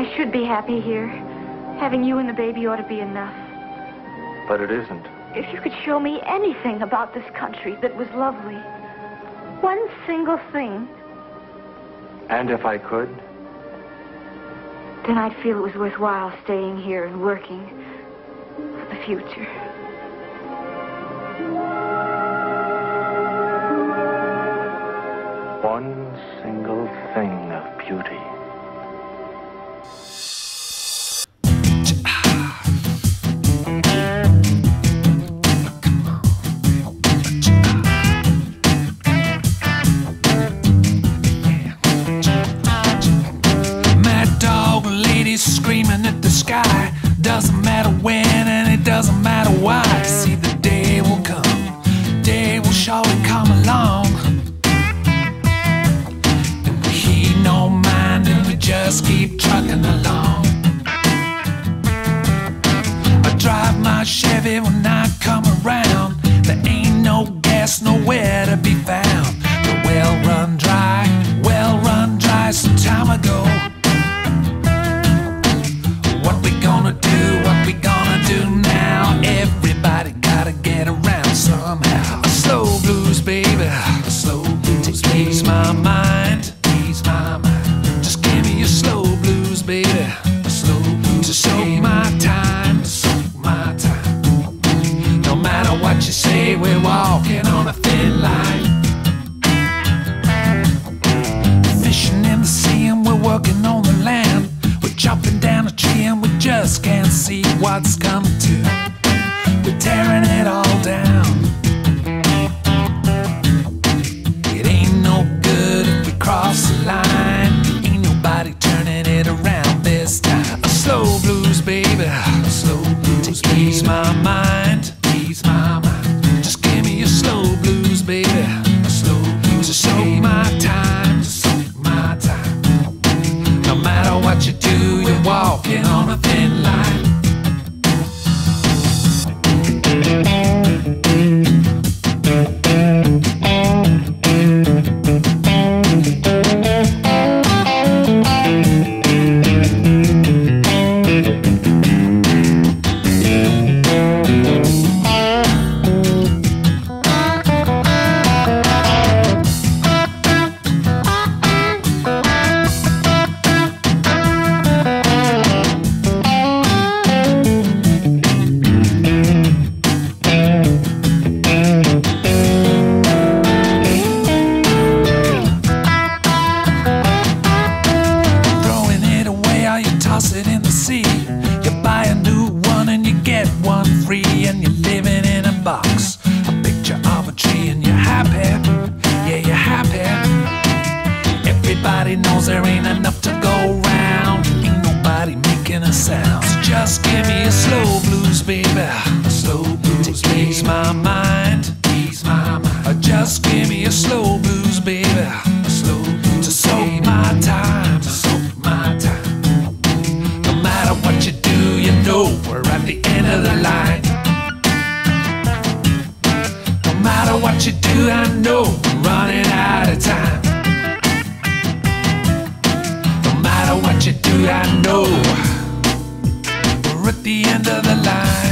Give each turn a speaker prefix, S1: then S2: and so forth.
S1: I should be happy here. Having you and the baby ought to be enough.
S2: But it isn't.
S1: If you could show me anything about this country that was lovely. One single thing.
S2: And if I could?
S1: Then I'd feel it was worthwhile staying here and working for the future.
S2: One single thing of beauty.
S3: Screaming at the sky. Doesn't matter when and it doesn't matter why. See, the day will come, day will surely come along, and we heed no mind and we just keep trucking along. I drive my Chevy when I come around. There ain't no gas nowhere to be found. The well run dry some time ago. What we gonna do now? Everybody gotta get around somehow. A slow blues, baby, a slow blues. Ease my mind, ease my mind. Just give me a slow blues, baby, a slow blues. To soak my time, to soak my time. No matter what you say, we're walking on a thin line. Fishing in the sea and we're working on the land. We're chopping down a tree and we just can't see what's coming to. We're tearing it all down. It ain't no good if we cross the line. Ain't nobody turning it around this time. A slow blues, baby, a slow blues. To ease my mind, ease my mind. Just give me a slow blues, baby, a slow blues. To soak my time, to soak my time. No matter what you do, you're walking on a thin line. Toss it in the sea. You buy a new one and you get one free, and you're living in a box, a picture of a tree, and you're happy. Yeah, you're happy. Everybody knows there ain't enough to go round. Ain't nobody making a sound. So just give me a slow blues, baby, a slow blues. To ease my mind, ease my mind. Just give me a slow blues, baby, a slow blues. To soak my time, to soak my time. What you do, you know we're at the end of the line. No matter what you do, I know we're running out of time. No matter what you do, I know we're at the end of the line.